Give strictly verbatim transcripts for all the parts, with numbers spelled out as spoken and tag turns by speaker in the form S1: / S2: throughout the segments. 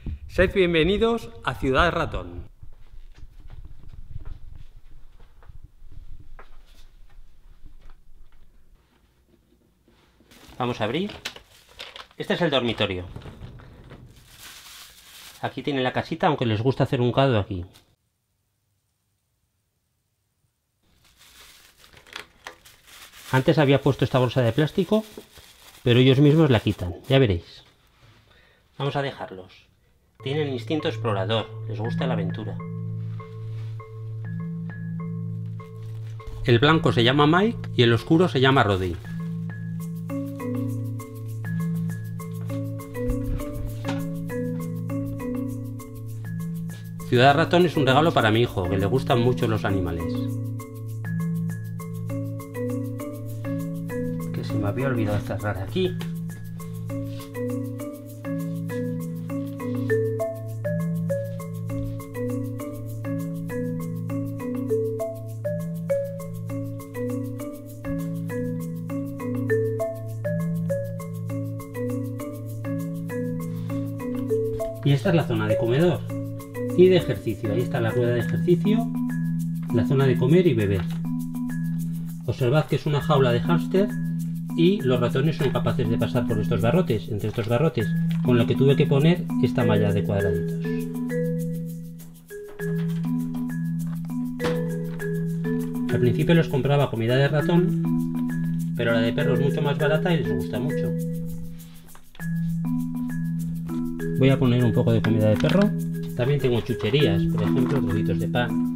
S1: Sed bienvenidos a Ciudad Ratón.
S2: Vamos a abrir. Este es el dormitorio. Aquí tiene la casita, aunque les gusta hacer un cado aquí. Antes había puesto esta bolsa de plástico, pero ellos mismos la quitan, ya veréis. Vamos a dejarlos. Tienen instinto explorador, les gusta la aventura.
S1: El blanco se llama Mike y el oscuro se llama Roddy. Ciudad Ratón es un regalo para mi hijo, que le gustan mucho los animales.
S2: Que se me había olvidado cerrar aquí.
S1: Y esta es la zona de comedor y de ejercicio. Ahí está la rueda de ejercicio, la zona de comer y beber. Observad que es una jaula de hámster y los ratones son capaces de pasar por estos garrotes, entre estos garrotes, con lo que tuve que poner esta malla de cuadraditos. Al principio les compraba comida de ratón, pero la de perro es mucho más barata y les gusta mucho. Voy a poner un poco de comida de perro. También tengo chucherías, por ejemplo, trocitos de pan,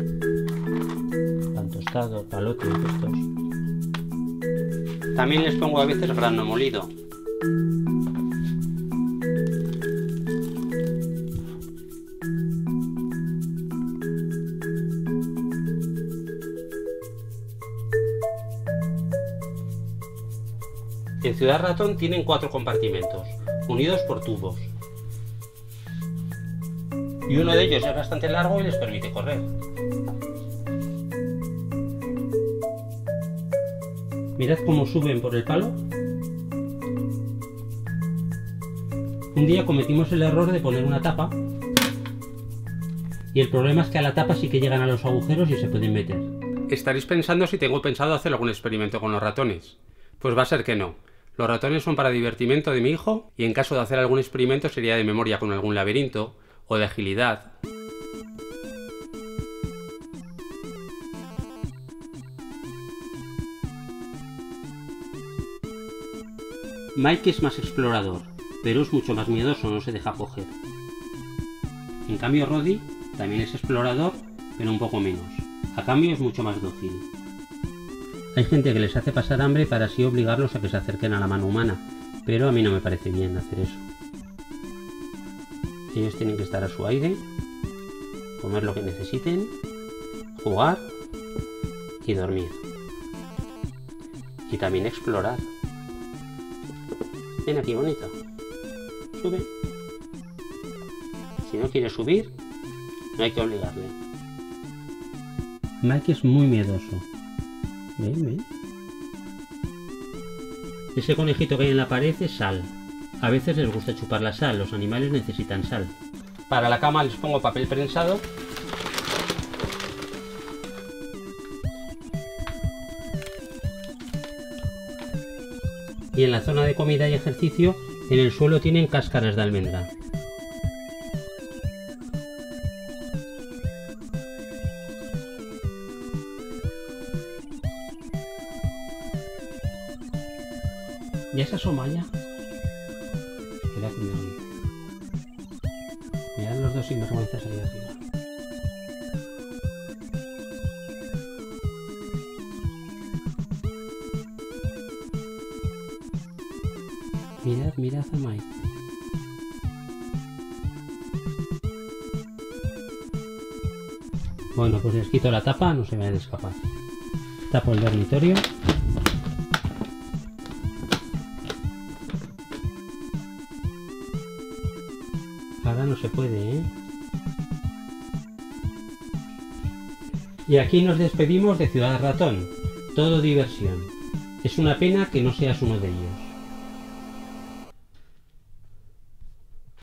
S1: pan tostado, palotes estos. También les pongo a veces grano molido. En Ciudad Ratón tienen cuatro compartimentos, unidos por tubos. Y uno de ellos es bastante largo y les permite correr. Mirad cómo suben por el palo. Un día cometimos el error de poner una tapa. Y el problema es que a la tapa sí que llegan a los agujeros y se pueden meter. Estaréis pensando si tengo pensado hacer algún experimento con los ratones. Pues va a ser que no. Los ratones son para divertimento de mi hijo y en caso de hacer algún experimento sería de memoria con algún laberinto o de agilidad. Mike es más explorador, pero es mucho más miedoso, no se deja coger. En cambio Roddy también es explorador, pero un poco menos. A cambio es mucho más dócil. Hay gente que les hace pasar hambre para así obligarlos a que se acerquen a la mano humana, pero a mí no me parece bien hacer eso. Ellos tienen que estar a su aire, comer lo que necesiten, jugar y dormir. Y también explorar. Ven aquí, bonito. Sube. Si no quiere subir, no hay que obligarle. Mike es muy miedoso. Ven, ven. Ese conejito que hay en la pared es sal. A veces les gusta chupar la sal, los animales necesitan sal. Para la cama les pongo papel prensado. Y en la zona de comida y ejercicio, en el suelo tienen cáscaras de almendra. ¿Ya se asoma ya? Espera que me oye. Mirad los dos sinvergüenzas ahí arriba. Mirad, mirad a Mike. Bueno, pues les quito la tapa, no se vayan a escapar. Tapo el dormitorio. Ahora no se puede, ¿eh? Y aquí nos despedimos de Ciudad Ratón. Todo diversión. Es una pena que no seas uno de ellos.